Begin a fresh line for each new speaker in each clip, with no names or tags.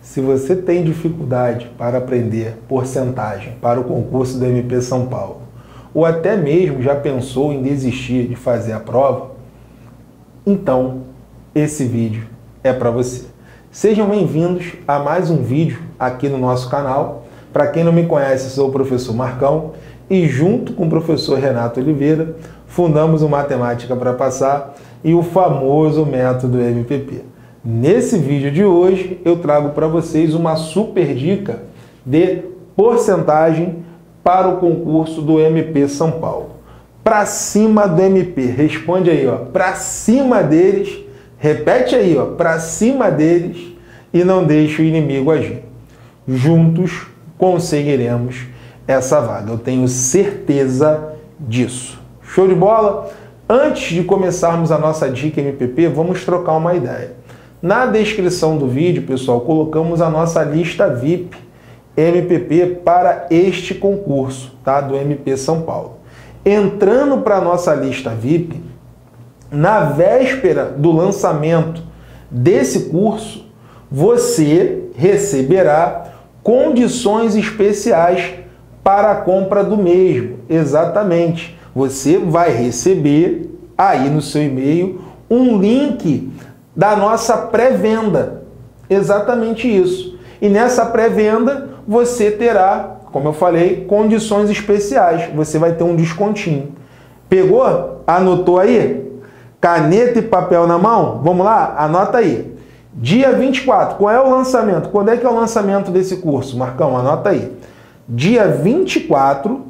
Se você tem dificuldade para aprender porcentagem para o concurso do MP São Paulo, ou até mesmo já pensou em desistir de fazer a prova, então esse vídeo é para você. Sejam bem-vindos a mais um vídeo aqui no nosso canal. Para quem não me conhece, sou o professor Marcão e junto com o professor Renato Oliveira, fundamos o Matemática para Passar e o famoso método MPP. Nesse vídeo de hoje, eu trago para vocês uma super dica de porcentagem para o concurso do MP São Paulo. Para cima do MP, responde aí, ó, para cima deles, repete aí, ó, para cima deles e não deixe o inimigo agir. Juntos conseguiremos essa vaga, eu tenho certeza disso. Show de bola? Antes de começarmos a nossa dica MPP, vamos trocar uma ideia. Na descrição do vídeo, pessoal, colocamos a nossa lista VIP MPP para este concurso, tá? Do MP São Paulo. Entrando para a nossa lista VIP, na véspera do lançamento desse curso, você receberá condições especiais para a compra do mesmo. Exatamente. Você vai receber aí no seu e-mail um link da nossa pré-venda. Exatamente isso. E nessa pré-venda você terá, como eu falei, condições especiais. Você vai ter um descontinho. Pegou? Anotou aí? Caneta e papel na mão? Vamos lá? Anota aí. Dia 24. Qual é o lançamento? Quando é que é o lançamento desse curso? Marcão, anota aí. Dia 24,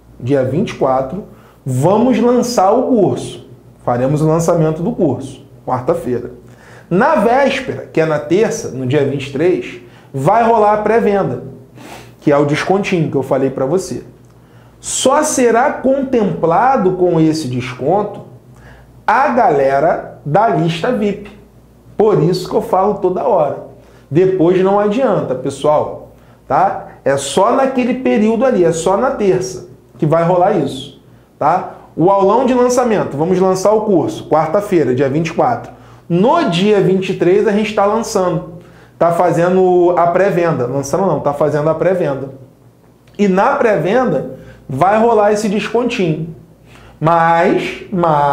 vamos lançar o curso. Faremos o lançamento do curso, quarta-feira. Na véspera, que é na terça, no dia 23, vai rolar a pré-venda, que é o descontinho que eu falei para você. Só será contemplado com esse desconto a galera da lista VIP. Por isso que eu falo toda hora. Depois não adianta, pessoal, tá? É só naquele período ali, é só na terça que vai rolar isso, tá? O aulão de lançamento, vamos lançar o curso, quarta-feira, dia 24. No dia 23 a gente está lançando, está fazendo a pré-venda. Lançando não, está fazendo a pré-venda. E na pré-venda vai rolar esse descontinho. Mas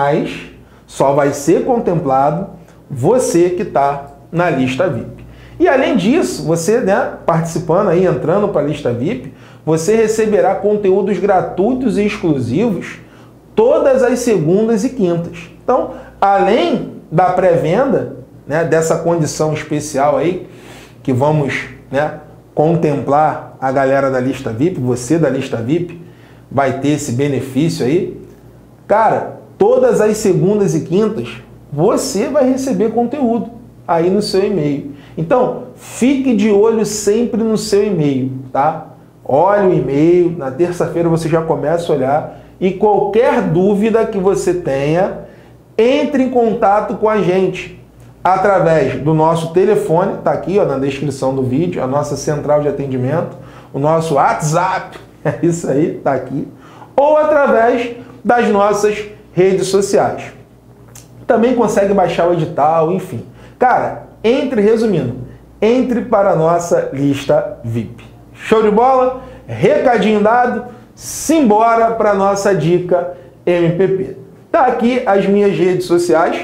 só vai ser contemplado você que está na lista VIP. E além disso, você, né, participando aí, entrando para a lista VIP, você receberá conteúdos gratuitos e exclusivos todas as segundas e quintas. Então, além da pré-venda, né, dessa condição especial aí, que vamos, né, contemplar a galera da lista VIP, você da lista VIP vai ter esse benefício aí. Cara, todas as segundas e quintas você vai receber conteúdo aí no seu e-mail. Então, fique de olho sempre no seu e-mail, tá? Olhe o e-mail, na terça-feira você já começa a olhar e qualquer dúvida que você tenha, entre em contato com a gente através do nosso telefone, tá aqui ó, na descrição do vídeo, a nossa central de atendimento, o nosso WhatsApp, é isso aí, tá aqui, ou através das nossas redes sociais. Também consegue baixar o edital, enfim. Cara, resumindo, entre para a nossa lista VIP. Show de bola? Recadinho dado, simbora para a nossa dica MPP. Tá aqui as minhas redes sociais.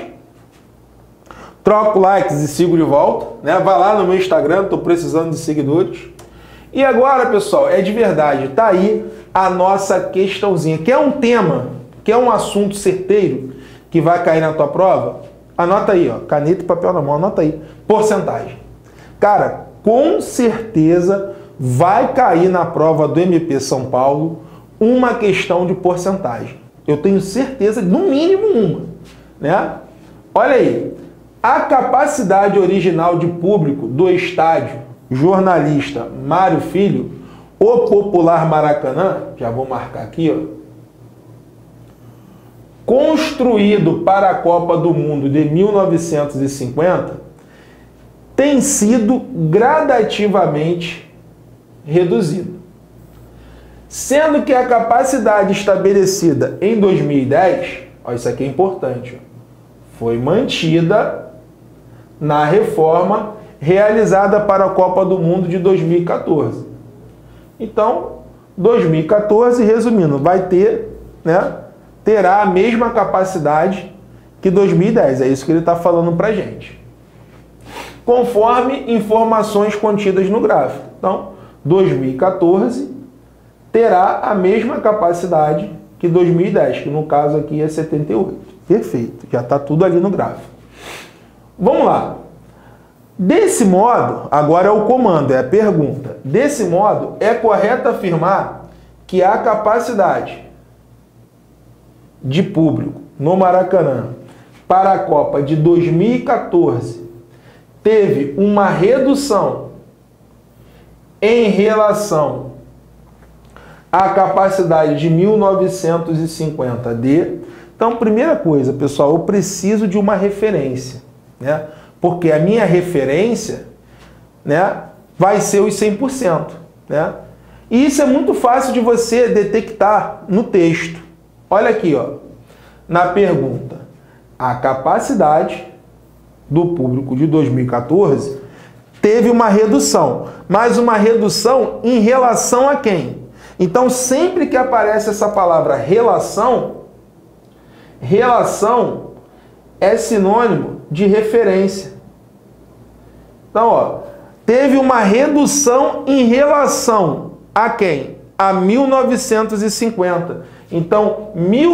Troco likes e sigo de volta, né? Vai lá no meu Instagram, tô precisando de seguidores. E agora, pessoal, é de verdade, tá aí a nossa questãozinha. Quer um tema, quer um assunto certeiro que vai cair na tua prova? Anota aí, ó, caneta e papel na mão, anota aí. Porcentagem. Cara, com certeza vai cair na prova do MP São Paulo uma questão de porcentagem. Eu tenho certeza, no mínimo uma, né? Olha aí, a capacidade original de público do estádio jornalista Mário Filho, o popular Maracanã, já vou marcar aqui, ó, construído para a Copa do Mundo de 1950, tem sido gradativamente reduzido. Sendo que a capacidade estabelecida em 2010, ó, isso aqui é importante, ó, foi mantida na reforma realizada para a Copa do Mundo de 2014. Então, 2014, resumindo, vai ter, né, terá a mesma capacidade que 2010. É isso que ele está falando para a gente. Conforme informações contidas no gráfico. Então, 2014 terá a mesma capacidade que 2010, que no caso aqui é 78. Perfeito, já está tudo ali no gráfico. Vamos lá. Desse modo, agora é o comando, é a pergunta. Desse modo, é correto afirmar que a capacidade de público no Maracanã para a Copa de 2014 teve uma redução em relação à capacidade de 1950 Então, primeira coisa, pessoal, eu preciso de uma referência, né? Porque a minha referência, né, vai ser os 100%, né? E isso é muito fácil de você detectar no texto. Olha aqui, ó, na pergunta. A capacidade do público de 2014 teve uma redução, mas uma redução em relação a quem? Então, sempre que aparece essa palavra relação, relação é sinônimo de referência. Então, ó, teve uma redução em relação a quem? A 1950. Então,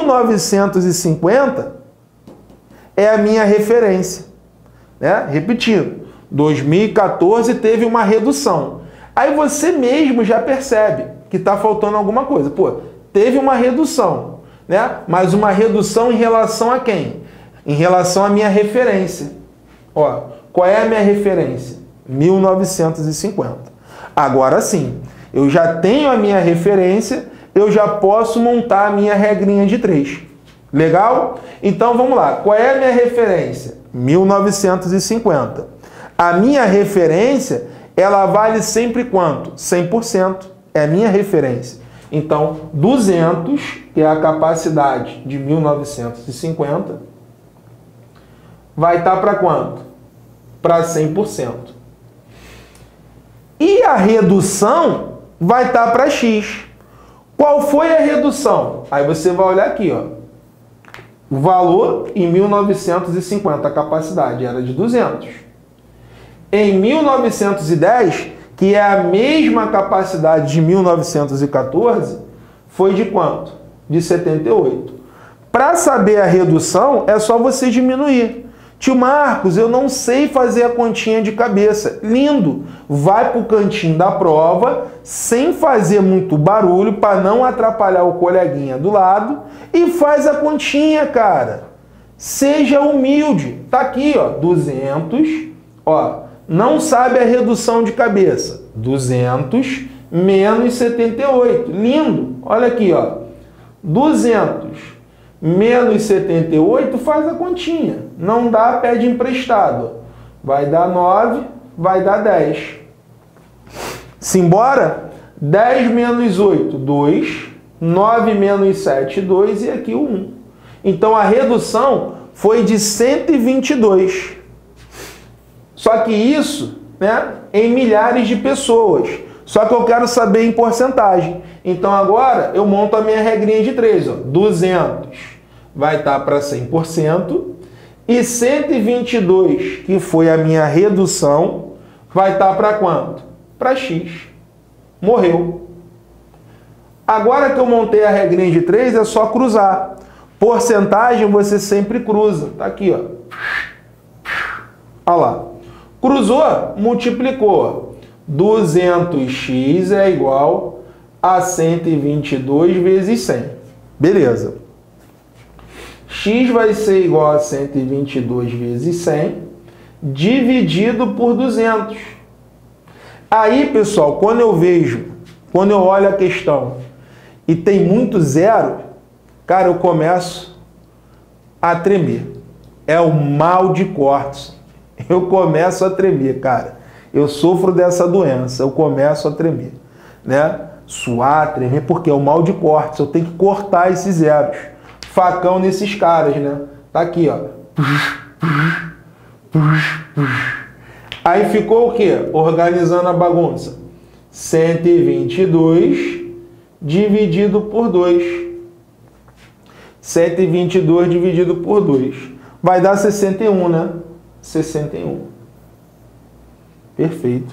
1950 é a minha referência, né? Repetindo, 2014 teve uma redução. Aí você mesmo já percebe que está faltando alguma coisa. Pô, teve uma redução, né? Mas uma redução em relação a quem? Em relação à minha referência. Ó, qual é a minha referência? 1950. Agora sim, eu já tenho a minha referência, eu já posso montar a minha regrinha de 3. Legal? Então vamos lá. Qual é a minha referência? 1950. A minha referência, ela vale sempre quanto? 100%. É a minha referência. Então, 200, que é a capacidade de 1950, vai estar para quanto? Para 100%. E a redução vai estar para X. Qual foi a redução? Aí você vai olhar aqui, ó. O valor em 1950, a capacidade era de 200. Em 1910, que é a mesma capacidade de 1914, foi de quanto? De 78. Para saber a redução, é só você diminuir. Tio Marcos, eu não sei fazer a continha de cabeça. Lindo! Vai para o cantinho da prova, sem fazer muito barulho, para não atrapalhar o coleguinha do lado, e faz a continha, cara. Seja humilde. Tá aqui, ó, 200, ó, não sabe a redução de cabeça. 200 menos 78. Lindo! Olha aqui, ó, 200 menos 78, faz a continha. Não dá, pede emprestado. Vai dar 9, vai dar 10. Simbora? 10 menos 8, 2. 9 menos 7, 2. E aqui o 1. Então, a redução foi de 122. Só que isso, né, em milhares de pessoas. Só que eu quero saber em porcentagem. Então, agora, eu monto a minha regrinha de 3. Ó. 200 vai estar para 100%. E 122, que foi a minha redução, vai estar para quanto? Para X. Morreu. Agora que eu montei a regrinha de 3, é só cruzar. Porcentagem você sempre cruza. Tá aqui, ó. Olha lá. Cruzou, multiplicou. 200x é igual a 122 vezes 100. Beleza. X vai ser igual a 122 vezes 100, dividido por 200. Aí, pessoal, quando eu olho a questão e tem muito zero, cara, eu começo a tremer. É o mal de Cortes. Eu começo a tremer, cara. Eu sofro dessa doença, eu começo a tremer, né? Suar, tremer, porque é o mal de Cortes. Eu tenho que cortar esses zeros. Facão nesses caras, né? Tá aqui, ó. Aí ficou o quê? Organizando a bagunça. 122 dividido por 2. 122 dividido por 2. Vai dar 61, né? 61. Perfeito.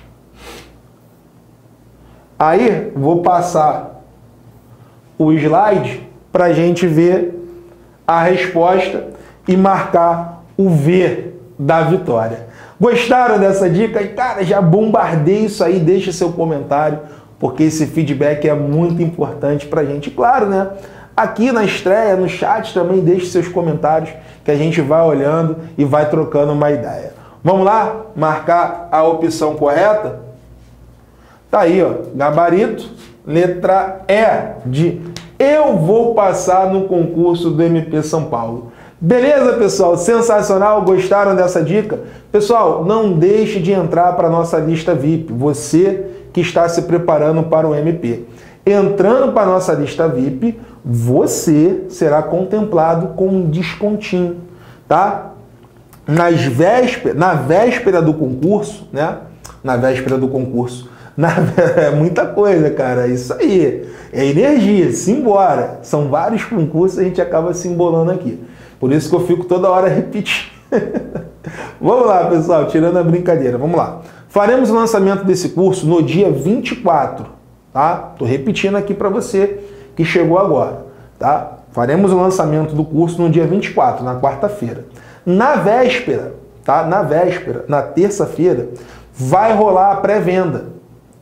Aí, vou passar o slide para a gente ver a resposta e marcar o V da vitória. Gostaram dessa dica? E, cara, já bombardei isso aí, deixa seu comentário, porque esse feedback é muito importante para a gente. Claro, né? Aqui na estreia, no chat também deixe seus comentários, que a gente vai olhando e vai trocando uma ideia. Vamos lá? Marcar a opção correta? Tá aí, ó, gabarito, letra E de eu vou passar no concurso do MP São Paulo. Beleza, pessoal? Sensacional? Gostaram dessa dica? Pessoal, não deixe de entrar para a nossa lista VIP, você que está se preparando para o MP. Entrando para a nossa lista VIP, você será contemplado com um descontinho, tá? Na véspera do concurso, né? Na véspera do concurso. É muita coisa, cara. É isso aí. É energia. Simbora. São vários concursos, a gente acaba se embolando aqui. Por isso que eu fico toda hora repetindo. Vamos lá, pessoal. Tirando a brincadeira. Vamos lá. Faremos o lançamento desse curso no dia 24. Tá? Tô repetindo aqui para você que chegou agora. Tá? Faremos o lançamento do curso no dia 24, na quarta-feira. Na véspera, tá? Na terça-feira, vai rolar a pré-venda.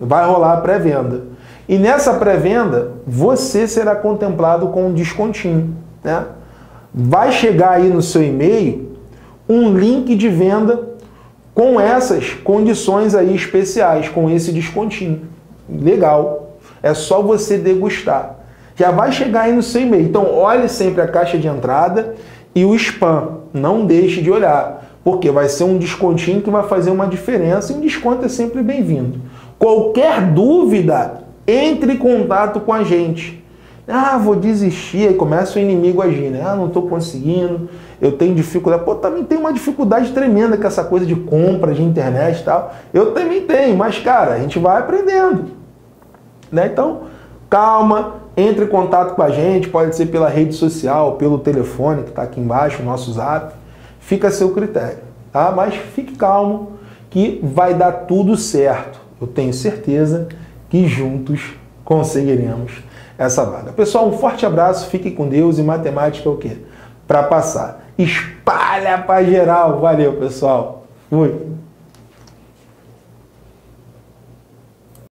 E nessa pré-venda, você será contemplado com um descontinho, né? Vai chegar aí no seu e-mail um link de venda com essas condições aí especiais, com esse descontinho. Legal. É só você degustar. Já vai chegar aí no seu e-mail. Então, olhe sempre a caixa de entrada e o spam. Não deixe de olhar, porque vai ser um descontinho que vai fazer uma diferença e um desconto é sempre bem-vindo. Qualquer dúvida, entre em contato com a gente. Ah, vou desistir, aí começa o inimigo a agir, né? Ah, não estou conseguindo, eu tenho dificuldade. Pô, também tem uma dificuldade tremenda com essa coisa de compra de internet e tal. Eu também tenho, mas, cara, a gente vai aprendendo, né? Então, calma, entre em contato com a gente, pode ser pela rede social, pelo telefone que está aqui embaixo, o nosso zap. Fica a seu critério, tá? Mas fique calmo que vai dar tudo certo. Eu tenho certeza que juntos conseguiremos essa vaga. Pessoal, um forte abraço, fique com Deus e matemática é o quê? Para passar. Espalha para geral. Valeu, pessoal. Fui.